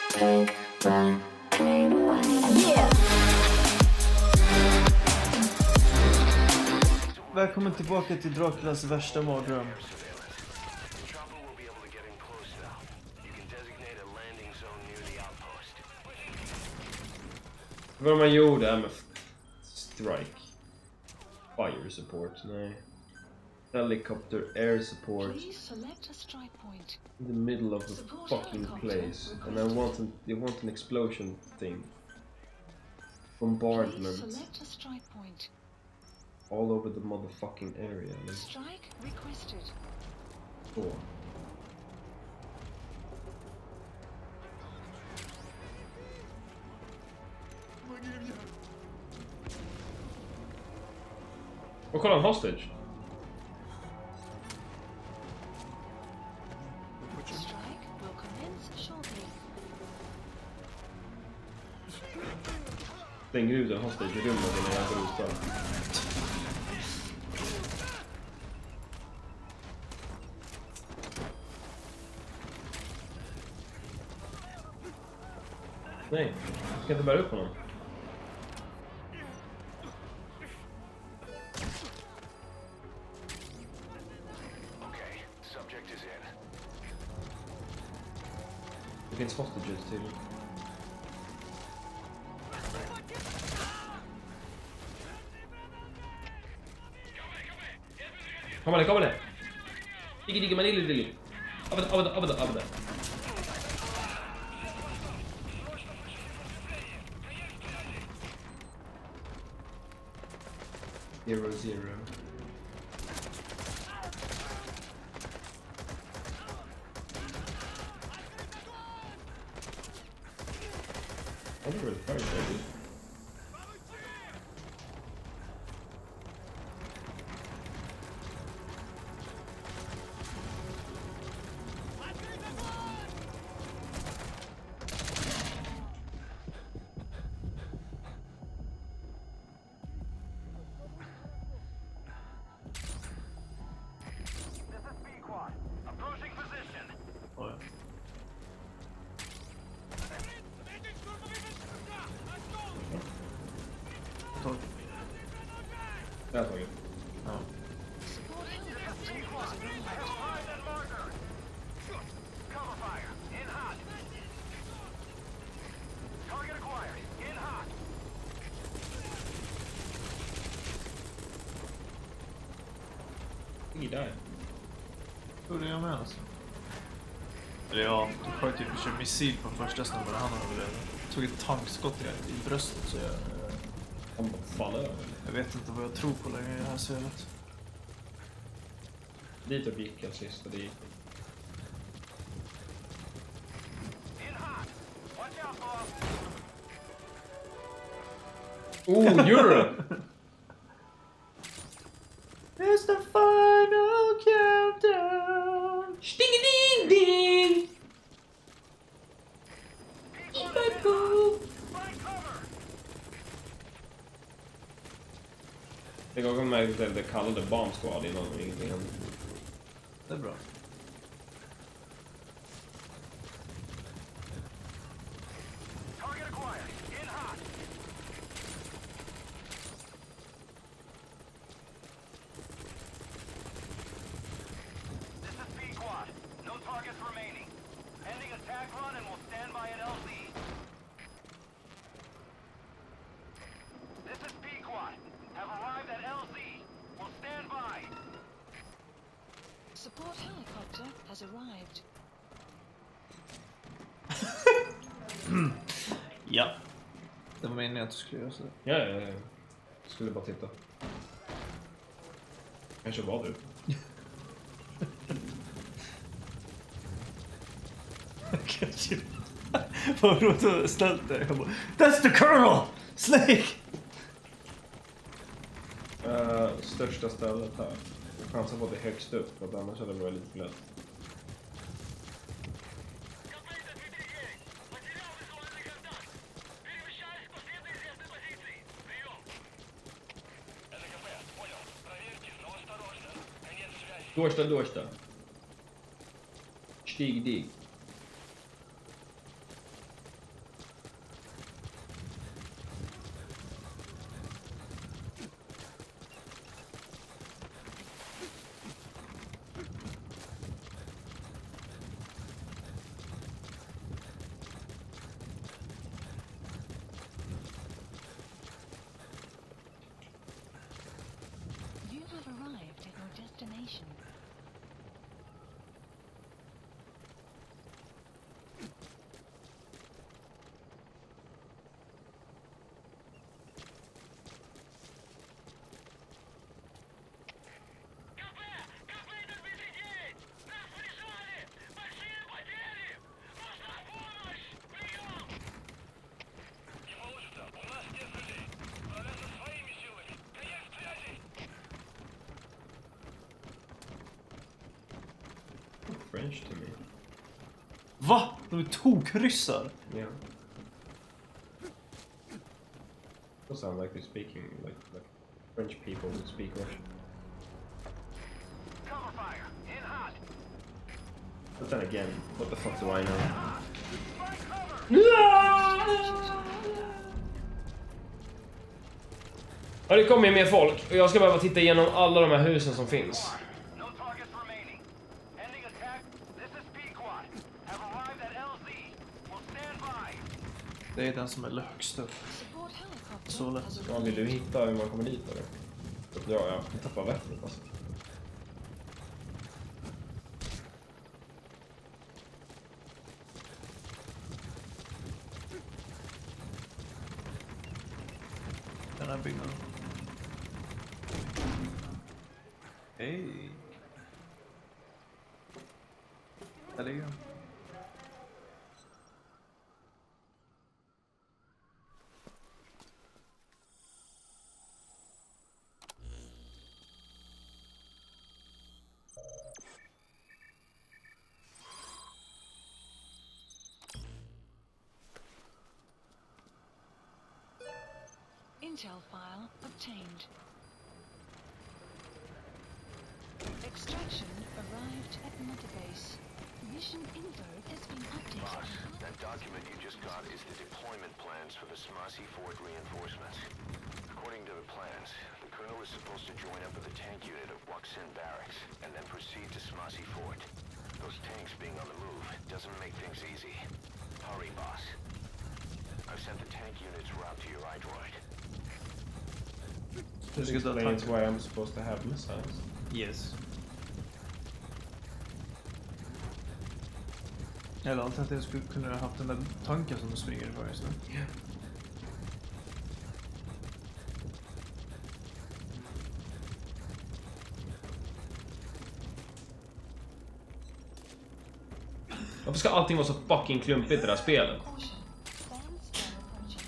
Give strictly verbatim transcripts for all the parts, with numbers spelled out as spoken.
Yeah. Välkommen tillbaka till Draculas värsta mardröm. Vad man gjorde här med strike. Fire support, nej. Helicopter air support. In the middle of the fucking place. And I want an, you want an explosion thing. Bombardment. All over the motherfucking area. Like. Strike requested. Så. Och kolla en hostage. Strike will commence shortly. Stänger ut en hostage i rummet innan jag går ut där. Nej, jag kan inte bära upp honom. Det finns hostages till. Kom on, kom on. Digga digga manilli digga. Abada abada abada abada. Zero zero. I don't really fight that, dude. Det har jag tagit. Ja. Ingen där. Hur är jag med alltså? Eller ja, du sköt typ en missil på första snubben. Han tog ett tankskott i, i bröstet så jag... Han faller över. Jag vet inte vad jag tror på längre i det här spelet. Dit upp gick jag sist och det gick. Oh, Europe! It's the final countdown! Sting-a-ding-ding! Eat my poop! Jag går med att det kallade Bomb Squad innan och ingenting hände. Det är bra. Support helicopter has arrived. Ja. Det var meningen att du skulle göra så. Ja, ja, ja. Jag skulle bara titta. Kanske var du. Kanske. Vad roligt att ställa dig. That's the Colonel! Snake! Uh, största stället här. Jag chansar på att det är högst upp, för att annars hade det varit lite lätt. Дождь, дождь. Штик-дик. French to me. Va? De är tokryssar. Yeah. Those sound like they're speaking like, like French people who speak Russian. Cover fire. In hot. But then again, what the fuck do I know? Find cover. Ja, det kommer ju mer folk och jag ska behöva titta igenom alla de här husen som finns. No targets remaining. Ending attack. This is Pequod. Have arrived at L Z. Will stand by. Det är den som är högst upp. Support helicopter Så lätt. has Ja, vill du arrived. hitta hur man kommer dit eller? Ja, jag tappar vettet alltså. Den här byggnaden. Hej. Där ligger den. Intel file obtained. Extraction arrived at Mother Base. Mission info has been updated. Boss, that document you just got is the deployment plans for the Smasi Fort reinforcements. According to the plans, the colonel is supposed to join up with the tank unit of Waksin Barracks and then proceed to Smasi Fort. Those tanks being on the move doesn't make things easy. Hurry, boss. I've sent the tank unit's route to your iDroid. This explains why I'm supposed to have missiles. Yes. Eller alternativt skulle kunna ha haft den där tanken som du springer för just nu. Yeah. Varför ska allting vara så fucking klumpigt i det här spelet? Caution. Sandstorm approaching.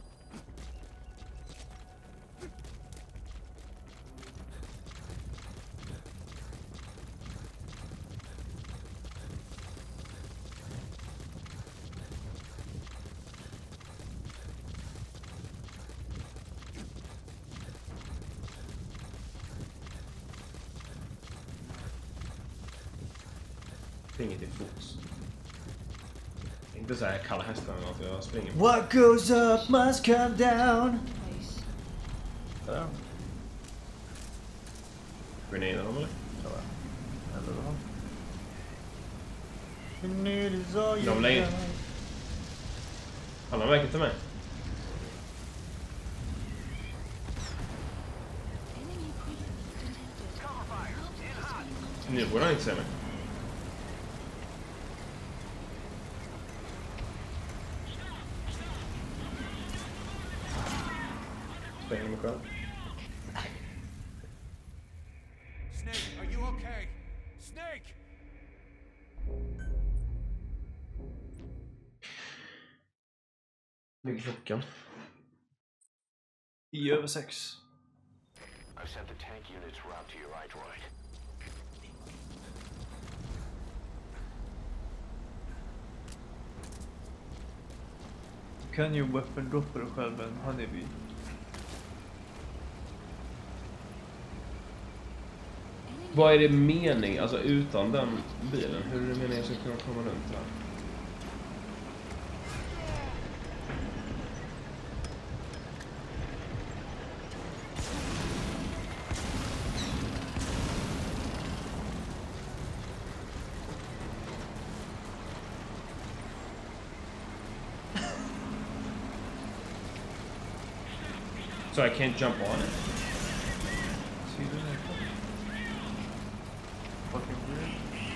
Springer till fots. Inte så här kalla hästar eller något, jag springer. What goes up must come down. Base. Där. Grenade dem eller? Så där. Eller vad? Grenade is all you De lär ju- got. Han har verkat till mig. Enemy presence detected. Cover fire. In hot. Nu borde han inte se mig. Spränger mig själv. Snake, are you okay? Snake! Ligger klockan. tio över sex. I've sent the tank unit's route to your iDroid. Du kan ju weapon droppa dig själv en honeybee. Vad är det mening, alltså utan den bilen? Hur är det meningen att jag ska kunna komma runt här? So I can't jump on it. See the next one. Fucking weird.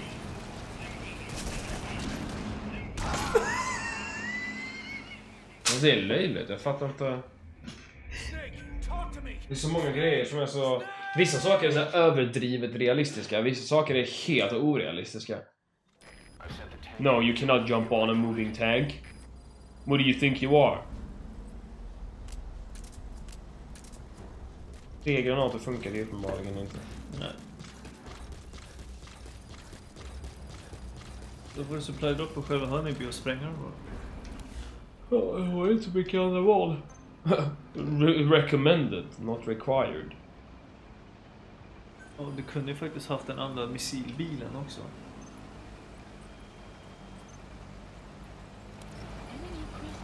Men det är löjligt, jag fattar inte. Snake, talk to me! Det är så många grejer som är så... Vissa saker är så här överdrivet realistiska, vissa saker är helt orealistiska. I've sent the tank. No, you cannot jump on a moving tank. What do you think you are? Tre granater funkar det uppenbarligen inte. Nej. Då får du supply drop på själva Honeybee och spränga dem bara. Ja, jag har inte så mycket andra val. Re- recommended, not required. Ja, du kunde ju faktiskt haft den andra missilbilen också. Enemy presence.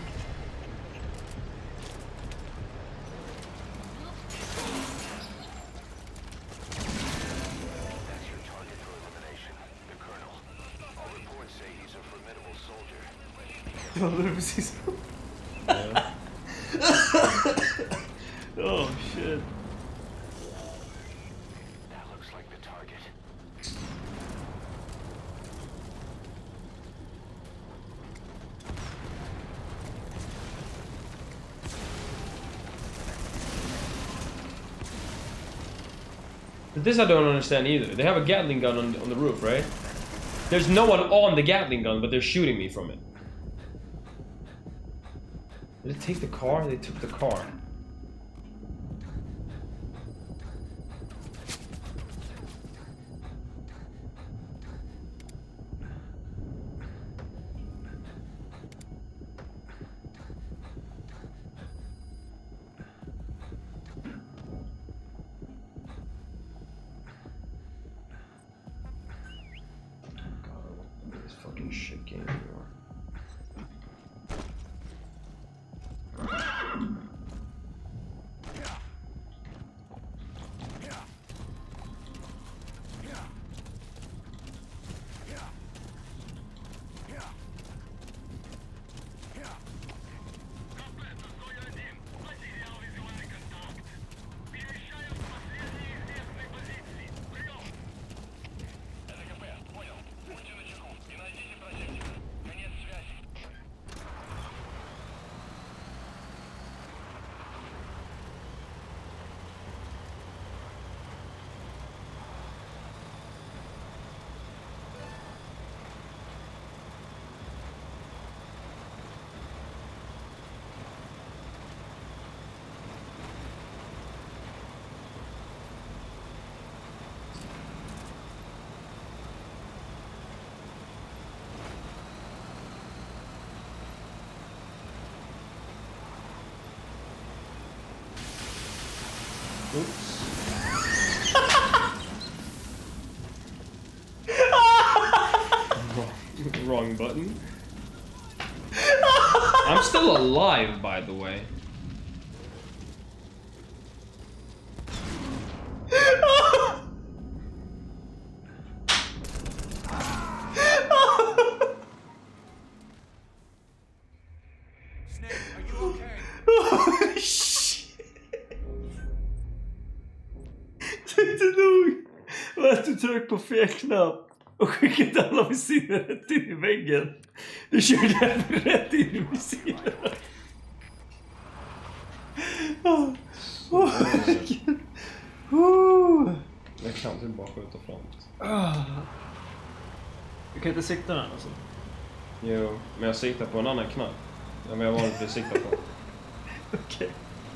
That's your target for elimination, the Colonel. All reports say he's a formidable soldier. Ja, det är precis. Oh shit. That looks like the target. This I don't understand either. They have a Gatling gun on, on the roof, right? There's no one on the Gatling gun, but they're shooting me from it. Did they take the car? They took the car. Fucking shit game anymore. Oops. wrong, wrong button. I'm still alive, by the way. Snake, are you okay? Oh shit! Tänkte nog att du tryckte på fel knapp och skickade alla missiler rätt in i väggen. Du körde rätt in i missilen. Oh, oh, oh. Jag kan typ bara skjuta framåt. Du kan inte sikta den alltså? Jo, men jag siktar på en annan knapp än vad jag vanligtvis siktar på. Okej.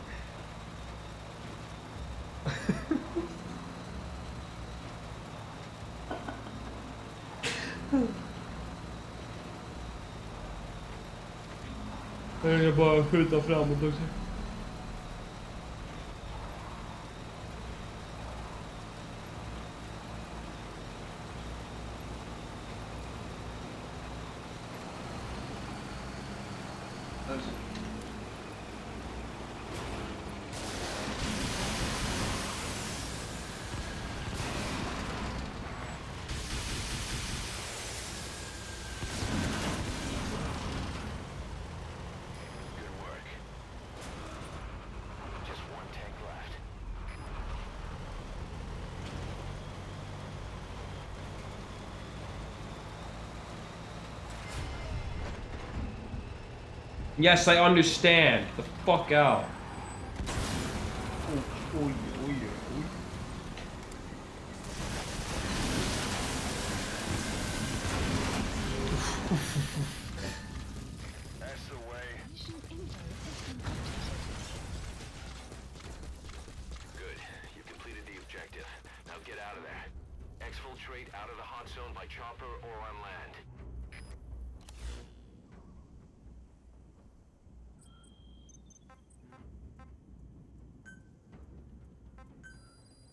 Jag ska bara skjuta framåt också. Yes, I understand. Get the fuck out. Oj, oj, oj, oj. That's the way. Mission info has been updated. Good. You completed the objective. Now get out of there. Exfiltrate out of the hot zone by chopper or on land.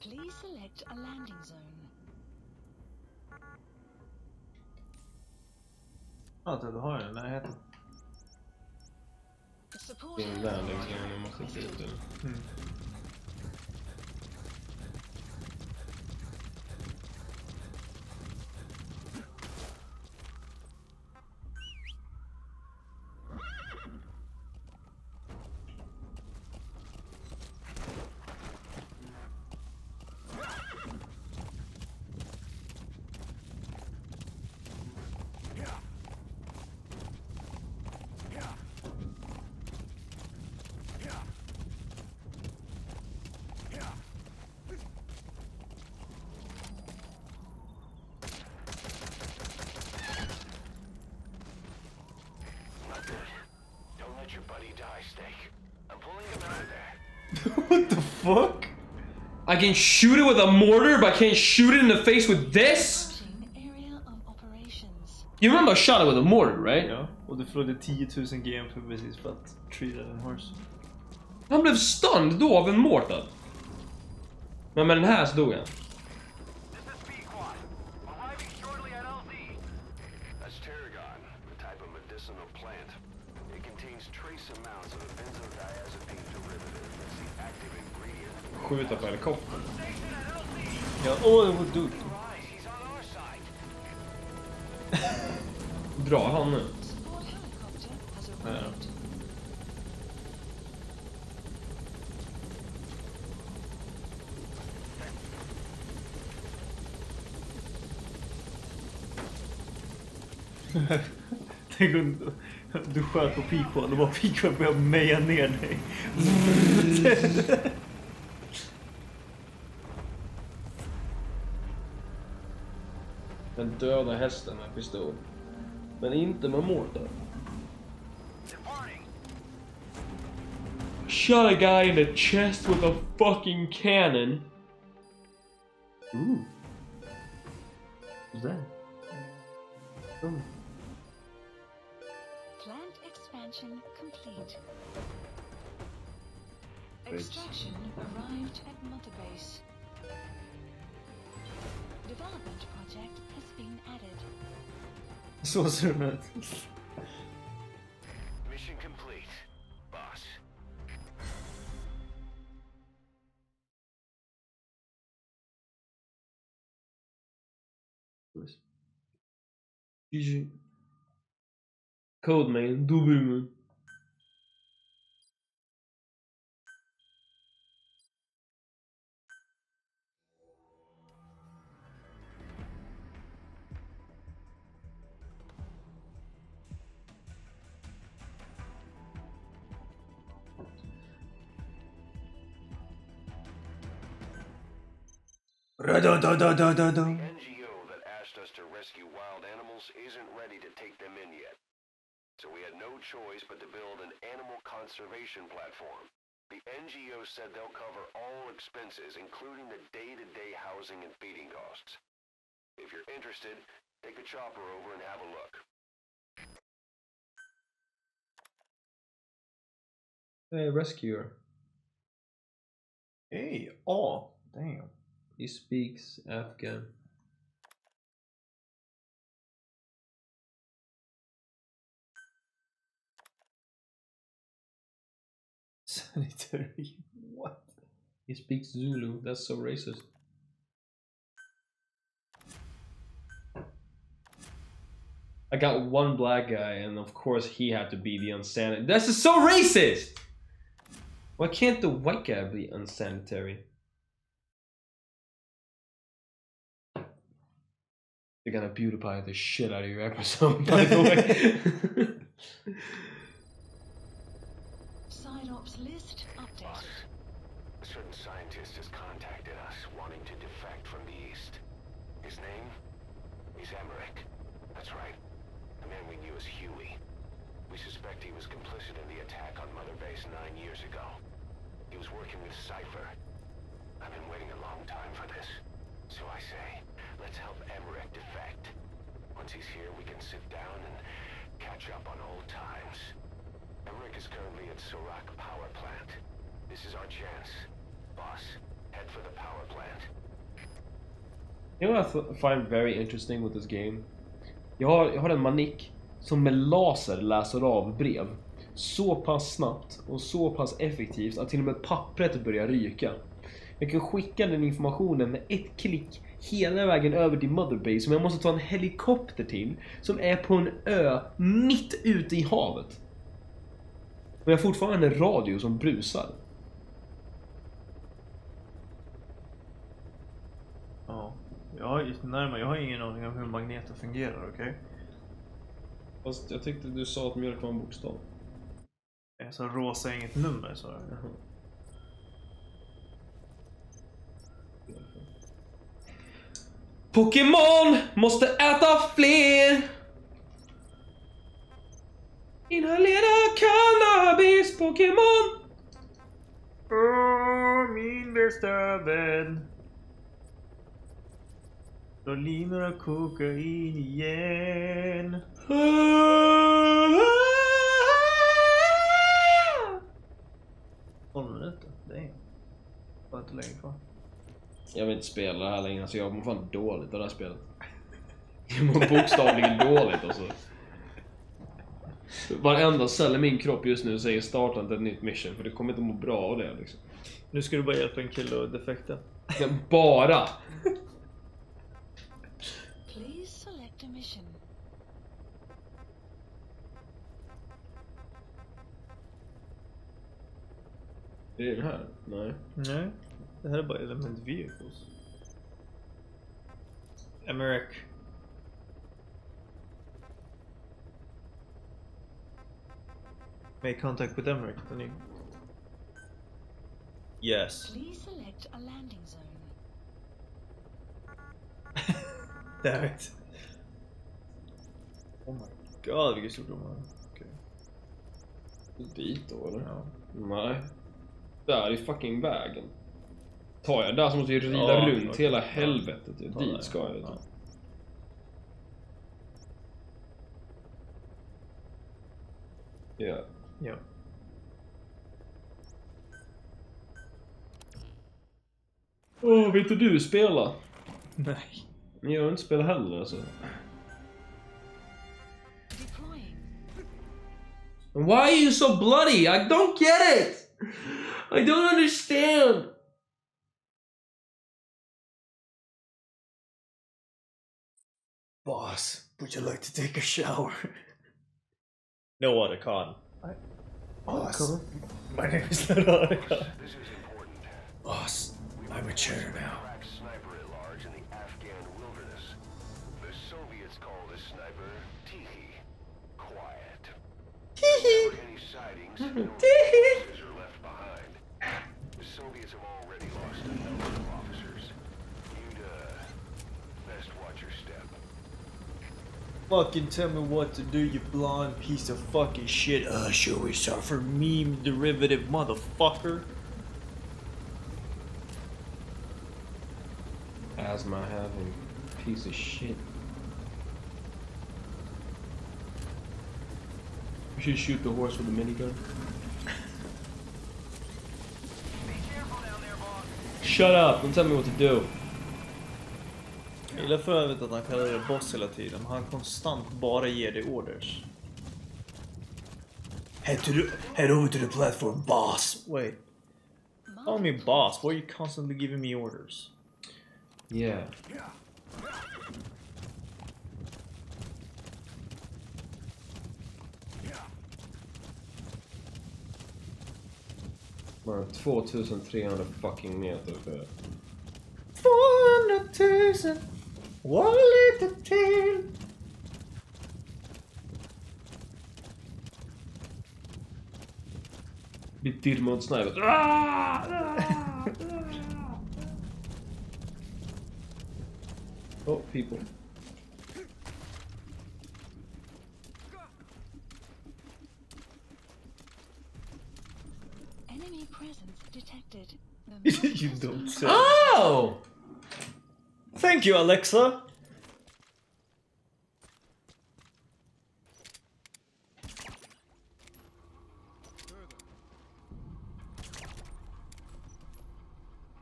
Please select a landing zone. Ja, du har den i närheten. Support Det är den där liksom, jag måste se ut den. Mm. What the fuck? I can shoot it with a mortar, but I can't shoot it in the face with this? Area of operations. You remember I shot it with a mortar, right? Ja, och du förlorade tio tusen G M för precis för att treata en horse. Han blev stunned då av en mortar. Men med den här så dog han. Skjuta på helikoptern. Ja, åh, det var dumt. Drar han nu? Support helicopter has Ja. arrived. Tänk om du sköt på Pequod och bara Pequod började meja ner dig. Den döda hästen med pistol. Men inte med mortar. Shot a guy in the chest with a fucking cannon. Ooh. What's that? Oh. Plant expansion complete. Extraction arrived at Mother Base. Development project has been added. Så ser den ut. Mission complete, boss. G G. Code man, double man. Ra-da-da-da-da-da-da. The N G O that asked us to rescue wild animals isn't ready to take them in yet. So we had no choice but to build an animal conservation platform. The N G O said they'll cover all expenses, including the day-to-day housing and feeding costs. If you're interested, take a chopper over and have a look. Hey, rescuer. Hey, oh, damn. He speaks Afghan. Sanitary. What? He speaks Zulu. That's so racist. I got one black guy, and of course he had to be the unsanitary. That's just so racist! Why can't the white guy be unsanitary? They're gonna beautify the shit out of your episode, by the way. Side ops list Boss, updated. a certain scientist has contacted us wanting to defect from the east. His name is Emmerich. That's right. The man we knew as Huey. We suspect he was complicit in the attack on Mother Base nine years ago. He was working with Cypher. I've been waiting a long time for this. So I say, let's help Emmerich defect. Once he's here, we can sit down and catch up on old times. Emmerich is currently at Surak Power Plant. This is our chance. Boss, head for the power plant. You know what I find very interesting with this game? Jag har, jag har en manik som med laser läser av brev så pass snabbt och så pass effektivt att till och med pappret börjar ryka. Jag kan skicka den informationen med ett klick hela vägen över till Motherbase som jag måste ta en helikopter till som är på en ö mitt ute i havet. Men jag har fortfarande en radio som brusar. Ja, jag har, närmare, jag har ingen aning om hur magneter fungerar, okej? Okay? Fast jag tyckte du sa att mjölk var en bokstav. Så rosa är inget nummer, så. Jaha. Pokémon måste äta fler. Inhalera cannabis, Pokémon. Åh, min bästa vän. Då linar och kokain igen. Håller du inte? Det är bara inte längre kvar. Jag vill inte spela det här längre, så jag mår fan dåligt av det här spelet. Jag mår bokstavligen dåligt alltså. Varenda cell i min kropp just nu säger starta inte ett nytt mission, för det kommer inte må bra av det liksom. Nu ska du bara hjälpa en kille och defekta. Ja, bara! Please select a mission. Det är det här? Nej. Nej, det här är bara element vehicles. Emmerich. Make contact with Emmerich. Then you... Yes. Please select a landing zone. Damn it. Oh my god, vilken stor de har. Okej. Dit då eller? Ja. Nej. Där är fucking vägen. Tar jag där så måste jag rida Ja, runt okej. hela helvetet. Ja, Ta dit det. ska jag. Ja. Ja. Ja. Åh, vet du du spela? Nej. Men jag har inte spelat heller alltså. Deploying. Why are you so bloody? I don't get it! I don't understand! Boss, would you like to take a shower? No other con. I... Boss, my name is not other con. This is important. Boss, I'm a chair now. Crack sniper at large in the Afghan wilderness. The Soviets call this sniper Tihi. Quiet. Without any sightings, no witnesses are left behind. The Soviets have already lost a number of officers. You'd, uh, best watch your step. Fucking tell me what to do, you blonde piece of fucking shit. Uh, sure we suffer meme derivative motherfucker. Asthma having piece of shit. We should shoot the horse with a minigun. Shut up! Don't tell me what to do. Jag gillar för övrigt att han kallar det boss hela tiden. Han konstant bara ger dig orders. Head to the, head over to the platform, boss. Wait. Call me boss. Why are you constantly giving me orders? Yeah. Bara tvåtusentrehundra fucking meter för... tvåhundratusen. Vad lite till. Blir till mot sniper. Ah! Oh, people. Enemy presence detected. The You don't say. Oh! Thank you, Alexa.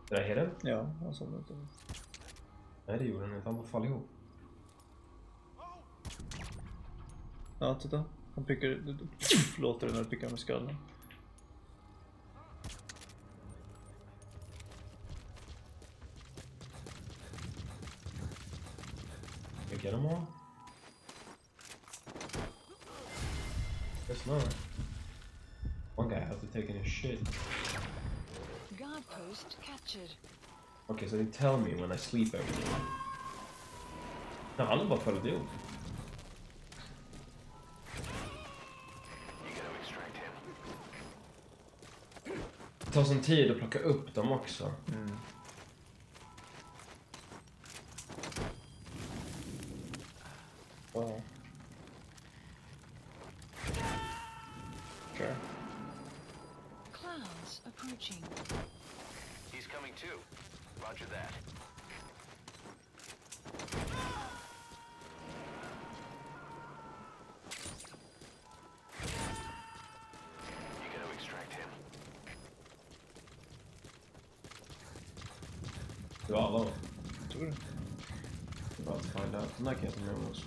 Did I hit him? Ja, han somnade inte. Nej, det gjorde han inte. Han bara fall ihop. Ja, titta. Han pickar... Låter det när du pickar med skallen. Get them all. There's no. One guy has to take in his shit. Guard post captured. Okay, so they tell me when I sleep every day. No, han har bara följt ihop. Det tar sån tid att plocka upp dem också. Mm. Wow. Sure. Clouds approaching. He's coming too. Roger that. You gotta extract him. Du har alla dem. Tror du? About to find out. Den där kan jag ta med oss.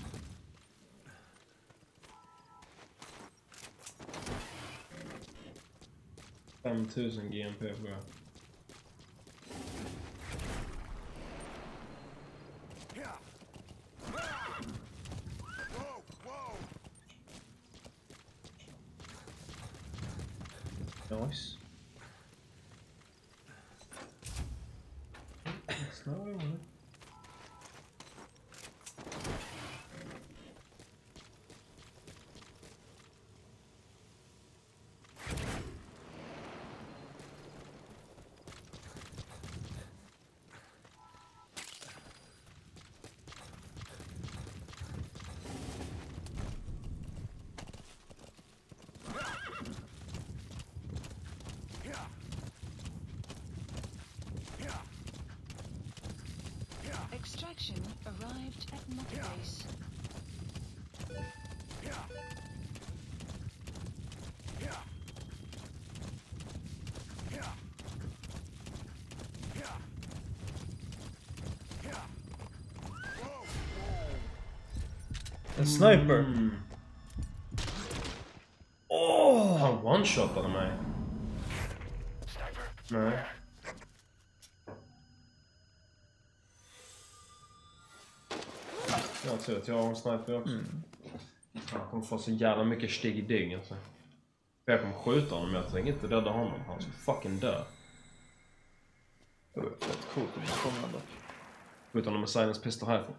fem tusen G M P tror jag. Nice. Snarare var det. Extraction arrived at Mother Base. En sniper. Mm. Åh! Han one-shotade mig. Nej. Jag tror att jag har en sniper också. Mm. Han kommer få så jävla mycket steg i dygn alltså. Jag kommer skjuta honom, men jag tänker inte döda honom. Han ska fucking dö. Det var fett coolt om jag kommer ändå. Skjuta honom med silence pistol härifrån.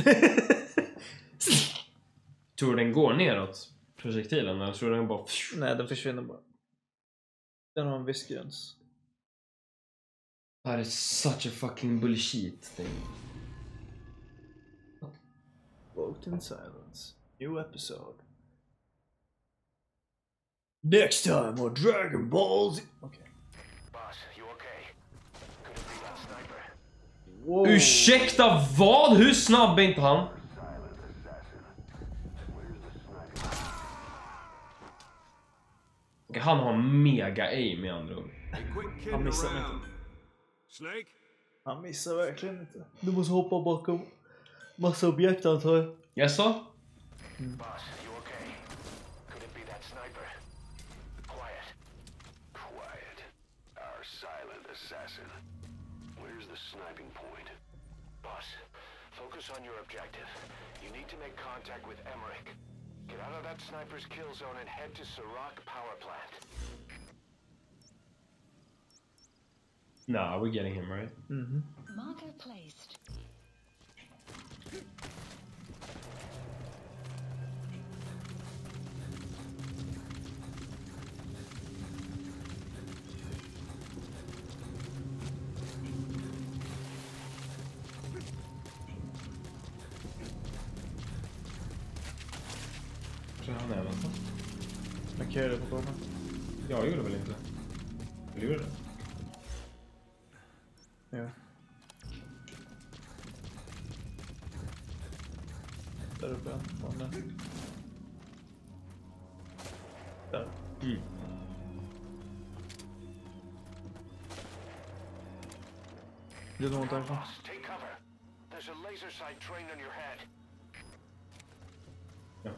Tror du den går neråt? Projektilen? Eller tror du den bara... Nej, den försvinner bara. Den har en viss gräns. Det här är such a fucking bullshit thing. Walked in silence. New episode. Next time on Dragon Balls. Okay. Boss, you okay? Could it be that sniper? Wow. Ursäkta vad? Hur snabb är inte han? Okej, han har mega aim i andra ord. Han missar inte. Snake? Han missar verkligen inte. Du måste hoppa bakom massa objekt antar jag. Jaså? Boss, you okay? Could it be that sniper? Quiet. Quiet. Our silent assassin. Where's the sniping point? Boss, focus on your objective. You need to make contact with Emmerich. Get out of that sniper's kill zone and head to Serac power plant. Nah, we're getting him, right? Mhm. Marker placed. Så han är någonstans. Markerar det på kartan. Jag gjorde väl inte. Eller gjorde det? Ja. Där uppe. Fan där. Där. Mm. Det är något därifrån. Boss, take cover. There's a laser sight trained on your head. Ja.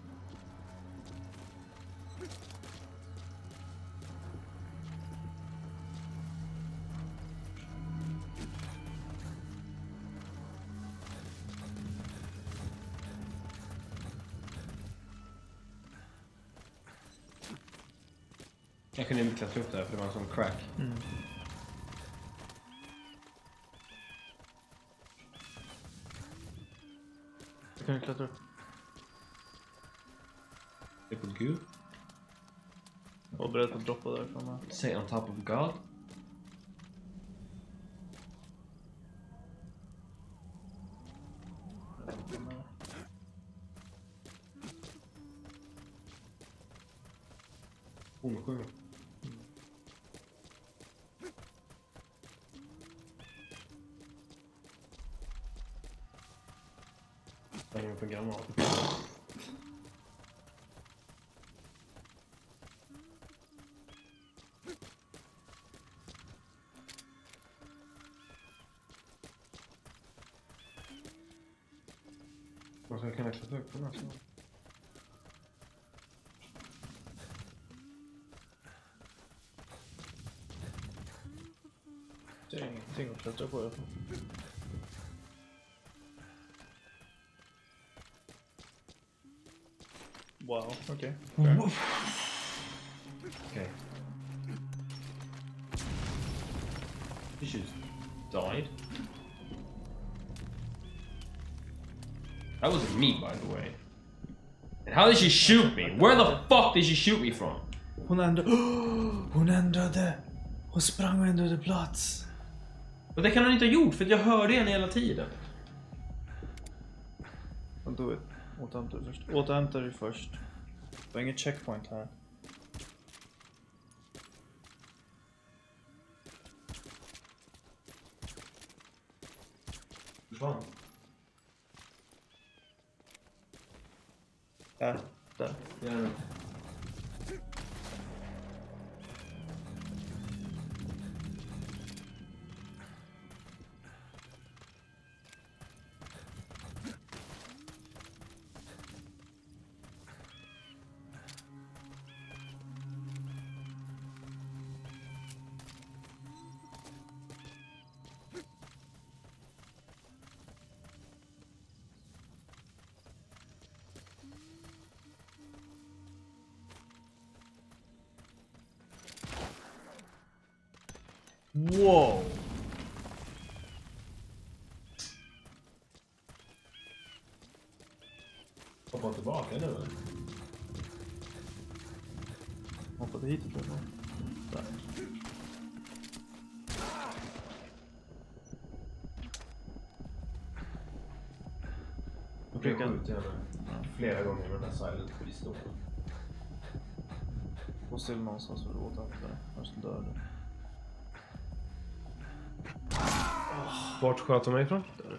Jag kunde inte klättra upp där för det var en sån crack. Mm. Jag kan ju klättra upp. Det är på Gud. Jag var beredd att droppa därifrån med. Say on top of God. Hon sjunger. Jag är på en granat. Man ska kunna klättra upp på den här sidan. Det är ingenting att klättra på i alla fall. Wow, okej. Okay. Okej. Okay. She just died. That wasn't me, by the way. And how did she shoot me? Where the fuck did she shoot me from? Hon ändrade... Hon ändrade! Hon sprang och ändrade plats. Och det kan hon inte ha gjort, för jag hörde henne hela tiden. Och då återhämtar du först. Återhämtar du först. Det var inget checkpoint här. Försvann. Där, där. Ja. Wow! Hoppa tillbaka nu. Hoppade hit tror jag. Där. Jag kan skjuta henne flera gånger med den här silent-pistolen. Och still någonstans för att återhämta det. Annars dör du. Vart sköt de mig ifrån? Där.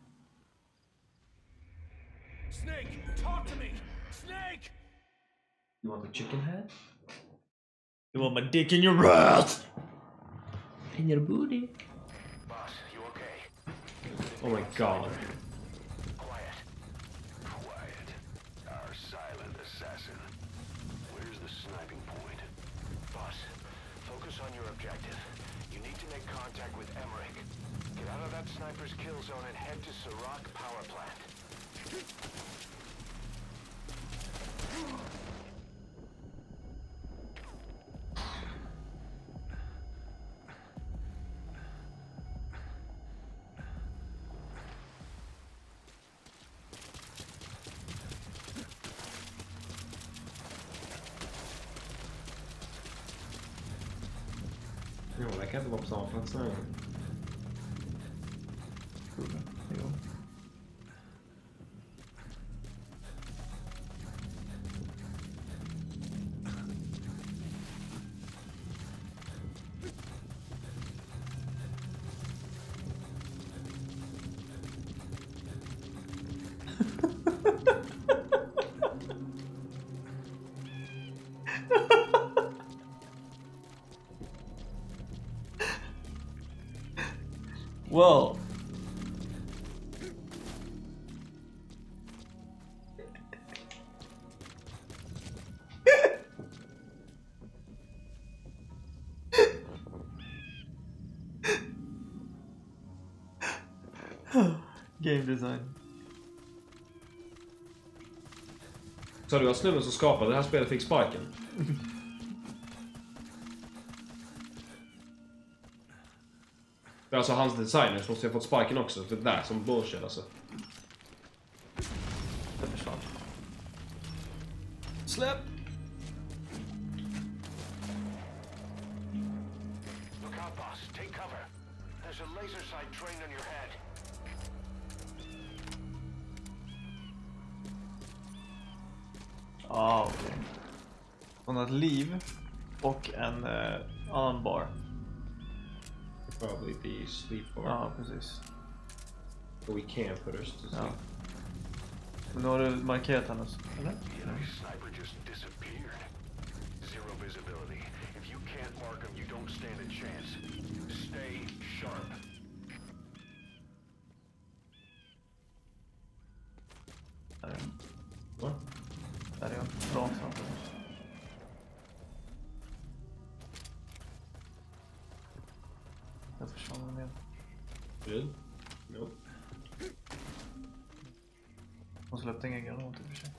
Snake, talk to me! Snake! You want a chicken head? You want my dick in your ass! In your booty. Boss, you okay? Oh my god. Quiet. Quiet. Our silent assassin. Where's the sniping point? Boss, focus on your objective. You need to make contact with Emmerich. Get out of that sniper's kill zone and head to Serac power plant. Jo, det kan inte vara på samma plats nu. Jo. Well. Game design. Så du var snubben som skapade det här spelet fick sparken? Alltså hans designers måste ju ha fått sparken också. Det där som bullshit alltså. Det försvann. Släpp! Look out, boss. Take cover. There's a laser sight trained on your head. Ah, okej. Okay. Hon har ett liv och en eh, annan bar. Probably the sleep bar. Ja, precis. But we can't put her to sleep. Ja. Nu har du markerat hennes, eller? The enemy sniper just disappeared. Zero visibility. If you can't mark him, you don't stand a chance. Stay sharp. Där är hon. Va? Där är hon. Bra så. Jag försvann hon igen. Good? Nope. Hon släppte ingen granat i och för sig.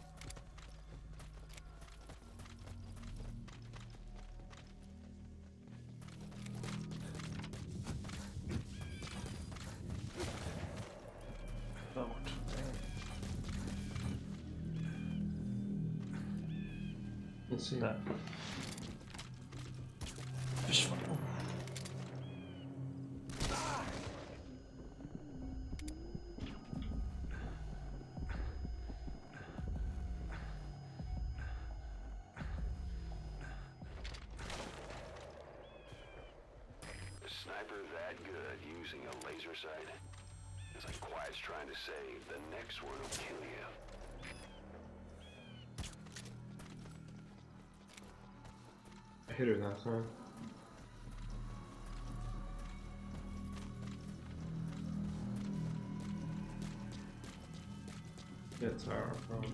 Där bort. Let's see. Där. Försvann. Oh. Sniper that good using a laser sight? It's like Quiet's trying to say, the next one will kill you. I hit her that time. It's our problem.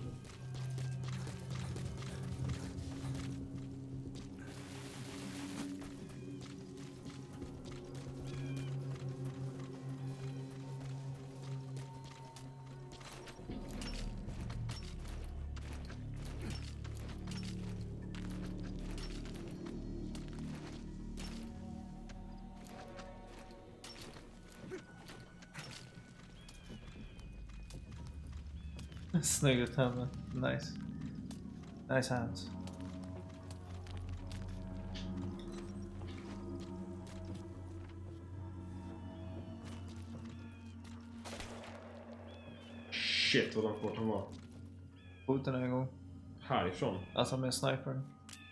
Snygg ut henne. Nice. Nice hands. Shit vad långt bort han var. Skjut den en gång. Härifrån. Alltså med snipern.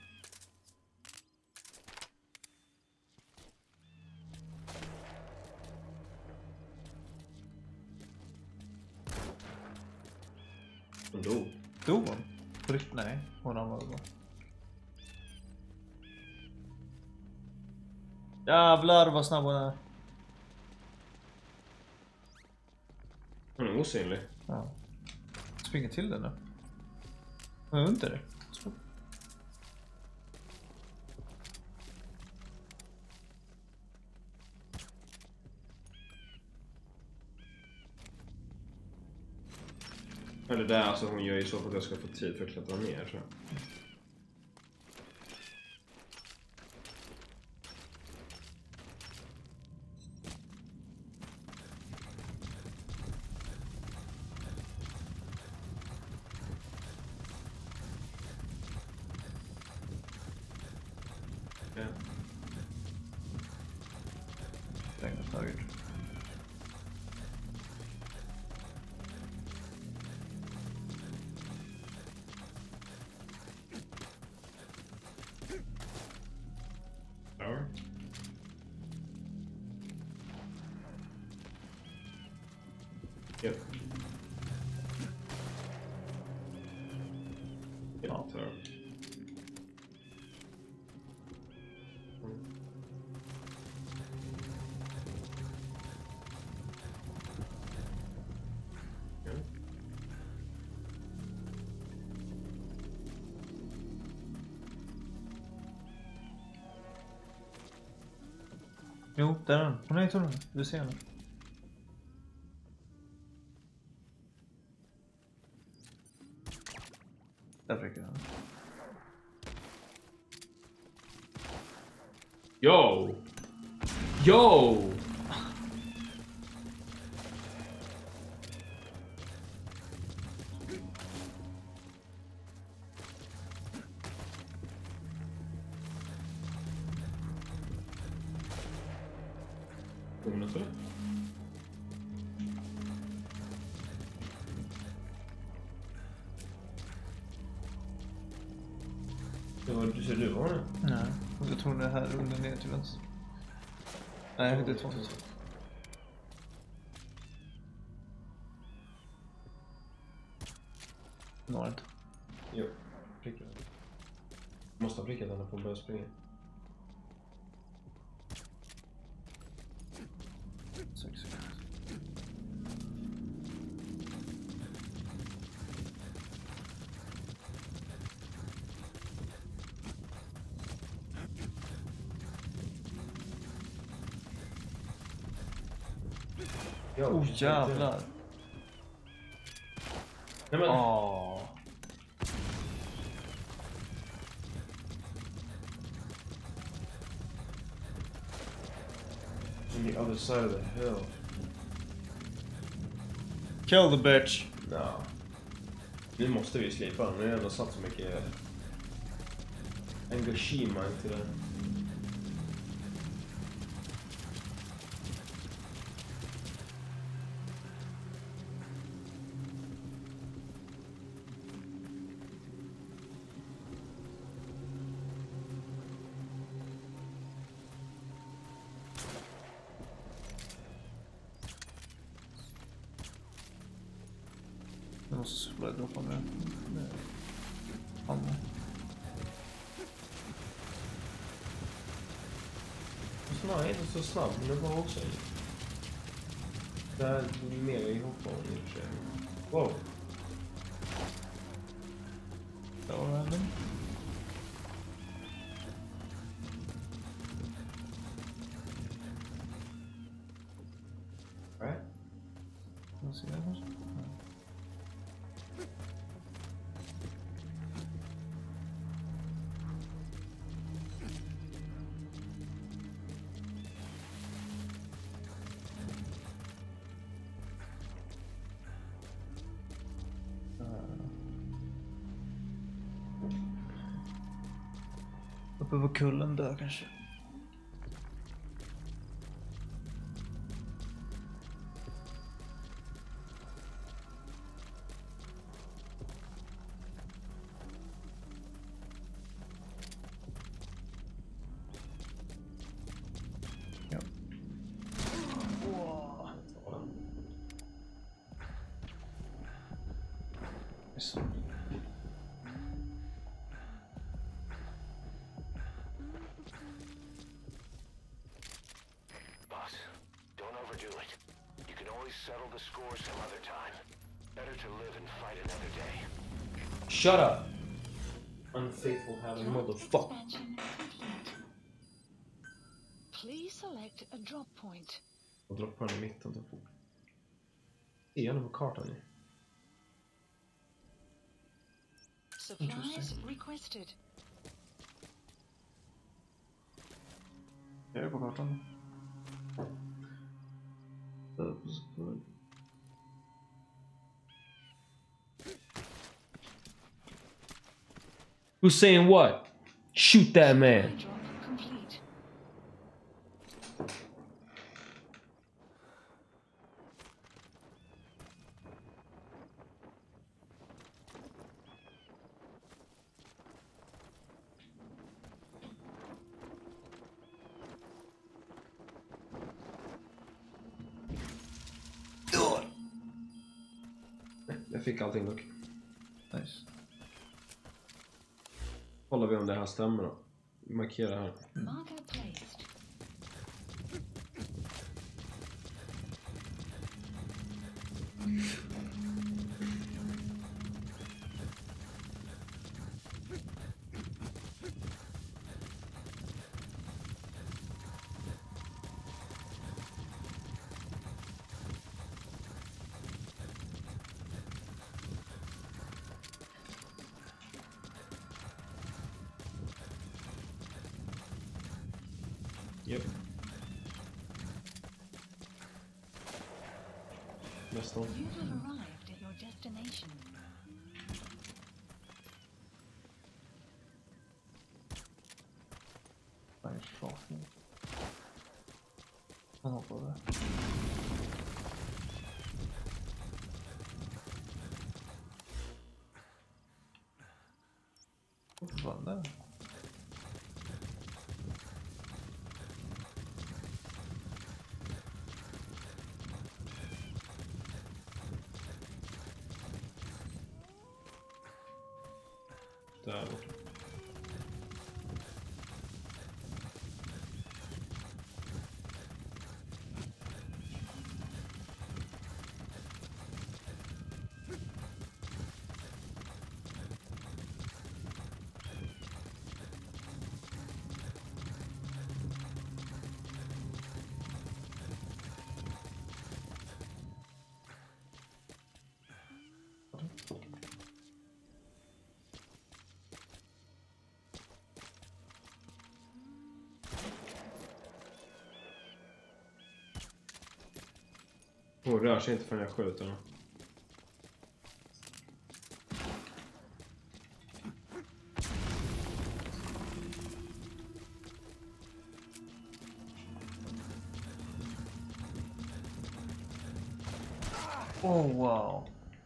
Hon dog. Dog hon? På riktigt? Nej, hon ramlade bara. Jävlar vad snabb hon är. Hon är osynlig. Ja. Springer till den nu. Hon är under det. Eller där, alltså hon gör ju så för att jag ska få tid för att klättra ner så. Ja. Längre höger. Tower. Yep. Yep, Ja. tower. Jo, där är hon. Hon är i tunneln. Du ser henne. Där prickar han. Yo! Yo! Kommer det? Det var du ser du var det? Nej, jag tror det är här under ner till vänster. Nej, det är två. Når inte. Jo, prickar. Måste ha prickat henne på att börja springa. Sex sekunder. Ja, Oh jävlar. Nej men. Åh. On the other side of the hill. Kill the bitch. Ja. Nu måste vi slipa den. Nu har jag ändå satt så mycket engagemang till det. Jag måste börja droppa med ammo. Nej, inte så snabb, men det var också det här är mer ihop av i och för sig. Wow. Det var random. Nej. Vad ser jag kanske? Uppe på kullen där kanske. Ja. Wow. Så. Settle the score some other time. Better to live and fight another day. Shut up! Unfaithful having motherfucker. Expansion complete. Please select a drop point. Och droppa den i mitten då. Ser jag den på kartan nu? Supplies requested. Jag är på kartan. Who's saying what? Shoot that man. Drop complete. Jag fick allting dock. Nice. Kollar vi om det här stämmer då. Markera här. Marker placed. Yep. Nästan. You have arrived at your destination. Nej, förfrågning. Han hoppar där. Vad fan där? Där borta. Hon rör sig inte förrän jag skjuter honom. Oh wow.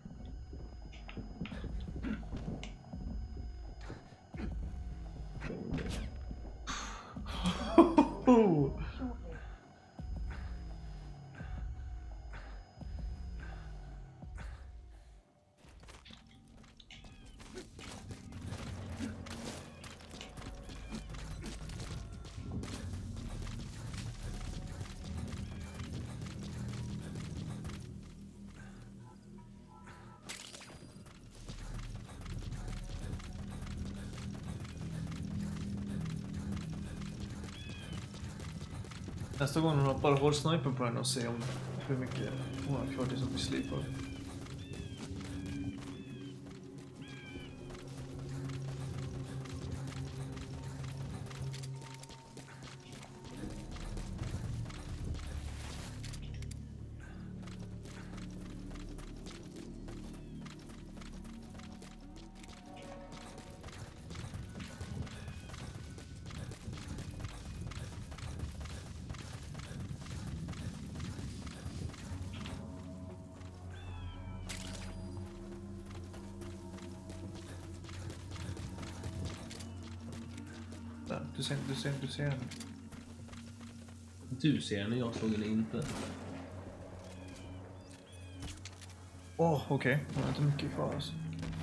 Nästa gång hon hoppar håll sniper på henne och se om hur mycket hon har kvar till som vi slipar. Du ser, du ser, du ser henne. Du ser henne, jag såg henne inte. Åh, oh, okej. Okay. Hon har inte mycket kvar alltså.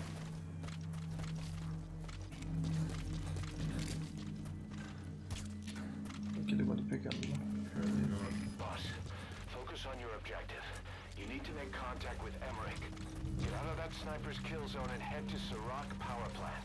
Okej, det var inte picka. Boss, focus on your objective. You need to make contact with Emmerich. Get out of that sniper's kill zone and head to Serac power plant.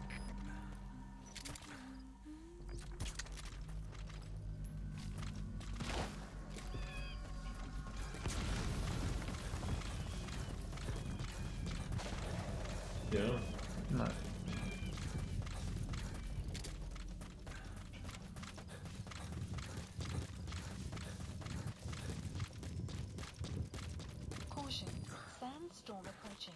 Ja. Nej. Caution, sandstorm approaching.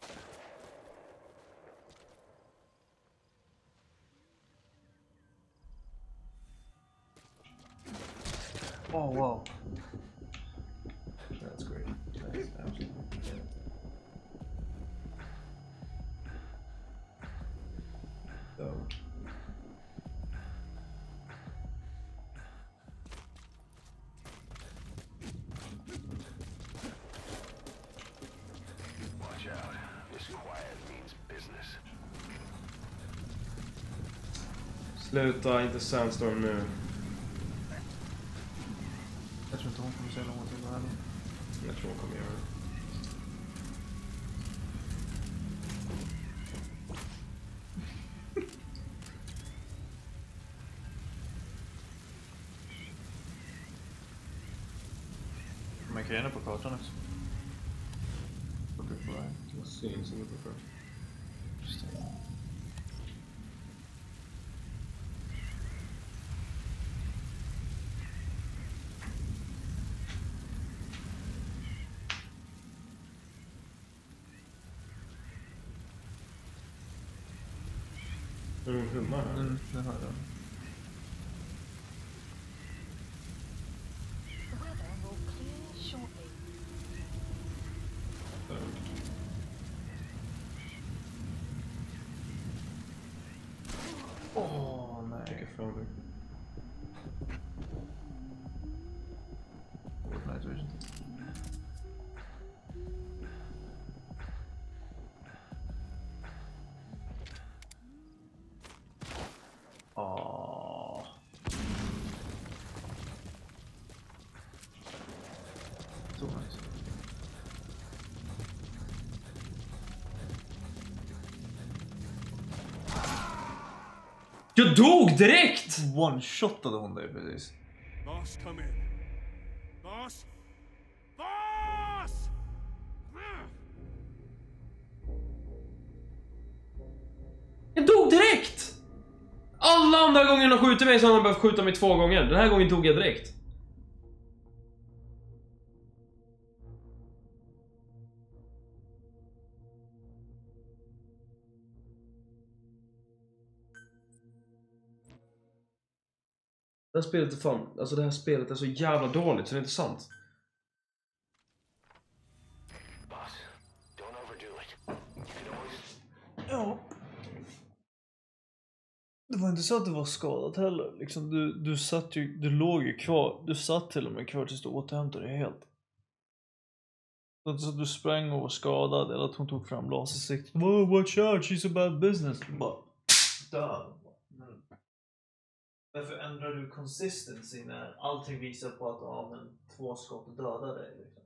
Oh wow. That's great. That's absolutely great. So. Watch out. This quiet means business. Sluta, inte Sandstorm nu. Jag tror inte hon kommer säga någonting då heller. Jag tror hon kommer göra det. Man kan gärna på kartan också. Det syns inte för. Just det. Är det en humma här? Mm, det har jag. The weather will clear shortly. Åh, oh, nej. Vilka frågor? Night vision. Åh. Så nice. Jag dog direkt! One-shotade hon dig precis. Boss, come in. Boss? Boss! Jag dog direkt! Alla andra gånger de skjuter mig så har de behövt skjuta mig två gånger. Den här gången dog jag direkt. Det här spelet är fan, alltså det här spelet är så jävla dåligt så det är inte sant. Boss, don't overdo it. You can always... Ja. Det var inte så att du var skadad heller. Liksom, du, du satt ju, du låg ju kvar. Du satt till och med kvar tills du återhämtade dig helt. Det var inte så att du sprang och var skadad eller att hon tog fram lasersiktet. Oh, watch out, she's a bad business. Bara död. Mm. Därför ändrar du consistency när allting visar på att ja, men två skott dödar dig. Liksom.